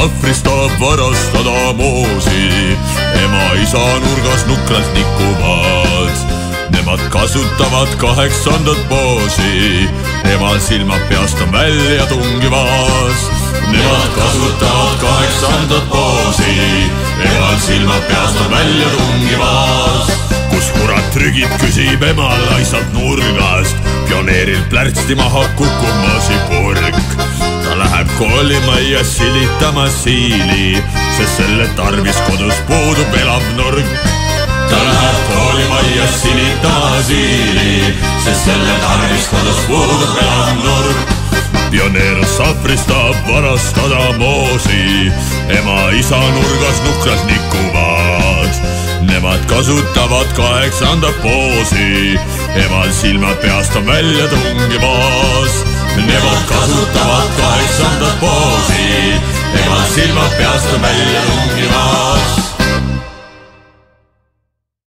sahvrist tahab varastada moosi. Ema-isa nurgas nukralt nikuvad, nemad kasutavad 8. poosi. Emal silmad peast on välja tungivas, nemad kasutavad 8. poosi. Emal silmad peast on välja tungivas. Kus kurat trügib, küsib ema laisalt nurgast. Pioneeril plärtsti maha kukub maasipurk. Ta läheb koolimajja silitama siili, sest selle tarvis kodus puudub elav nurk. Ta läheb koolimajja silitama siili, sest selle tarvis kodus puudub elav nurk. Pioneer sahvrist tahab varastada moosi. Ema-isa nurgas nukralt nikuvad, nemad kasutavad 8. poosi. Emal silmad peast on välja tungivas, nemad kasutavad 8. poosi. Emal silmad peast on välja tungivas.